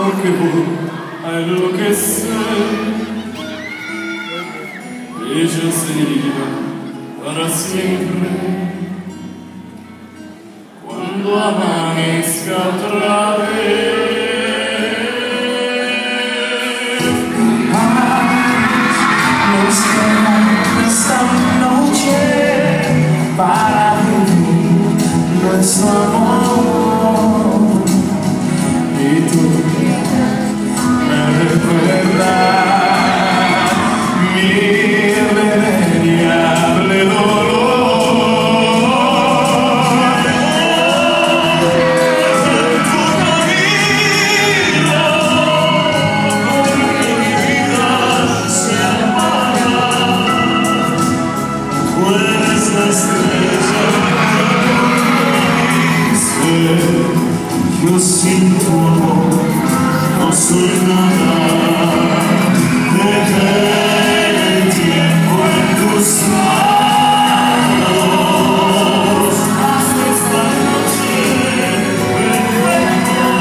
porque voy a enloquecer. Ella sería para siempre cuando amanezca otra vez. Nos queda esta noche para vivir nuestro amor. Y tú me recuerdas mi irremediable dolor. Yo sin tu amor no soy nada. Dejé el tiempo en tus manos. Hasta esta noche recuerda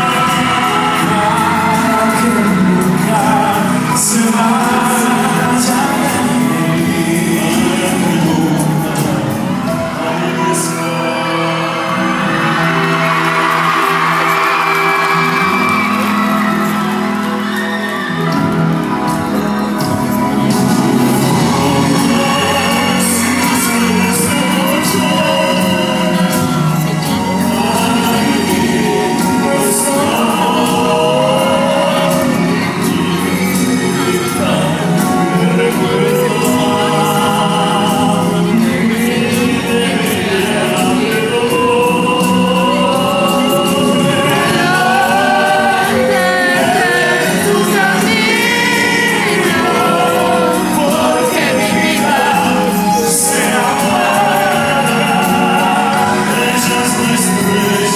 que nunca se vaya de mí.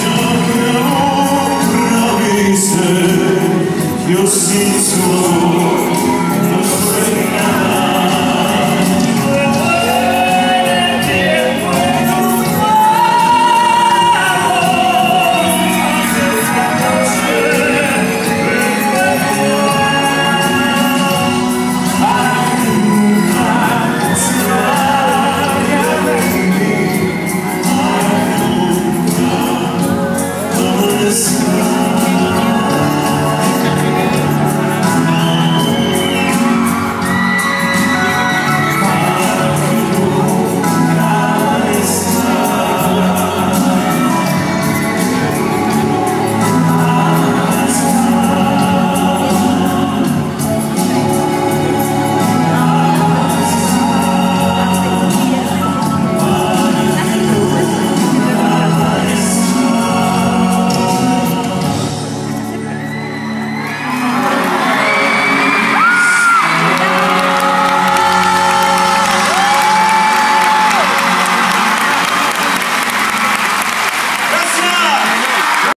Yo sin su amor